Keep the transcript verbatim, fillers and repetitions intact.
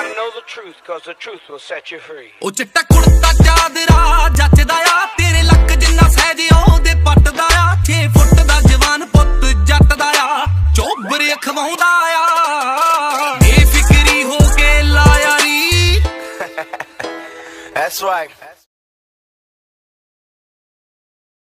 gotta know the truth, cause the truth will set you free. ਉਹ ਚਿੱਟਾ ਕੁੜਤਾ ਚਾਦਰਾ ਜੱਚਦਾ ਆ ਤੇਰੇ ਲੱਕ ਜਿੰਨਾ ਸਹਿਜ ਉਹਦੇ ਪੱਟਦਾ ਆ ਛੇ ਫੁੱਟ ਦਾ ਜਵਾਨ ਪੁੱਤ ਜੱਟ ਦਾ ਆ ਚੋਬਰੇ ਖਵਾਉਂਦਾ ਆ ਬੇਫਿਕਰੀ ਹੋ ਕੇ ਲਾ ਯਾਰੀ That's right.